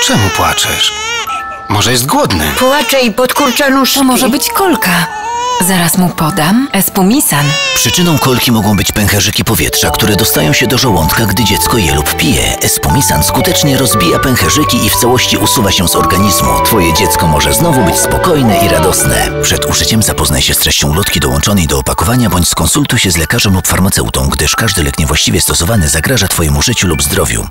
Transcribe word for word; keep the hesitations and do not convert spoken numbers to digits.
Czemu płaczesz? Może jest głodny? Płacze i podkurcza nóżki. To może być kolka. Zaraz mu podam Espumisan. Przyczyną kolki mogą być pęcherzyki powietrza, które dostają się do żołądka, gdy dziecko je lub pije. Espumisan skutecznie rozbija pęcherzyki i w całości usuwa się z organizmu. Twoje dziecko może znowu być spokojne i radosne. Przed użyciem zapoznaj się z treścią ulotki dołączonej do opakowania bądź skonsultuj się z lekarzem lub farmaceutą, gdyż każdy lek niewłaściwie stosowany zagraża Twojemu życiu lub zdrowiu.